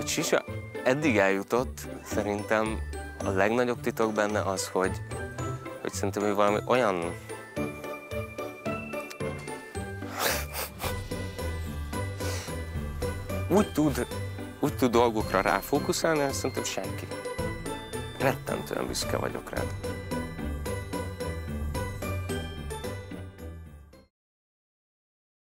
hogy Sisa eddig eljutott, szerintem a legnagyobb titok benne az, hogy szerintem ő valami olyan... úgy tud dolgokra ráfókuszálni, hogy szerintem senki. Rettentően büszke vagyok rád.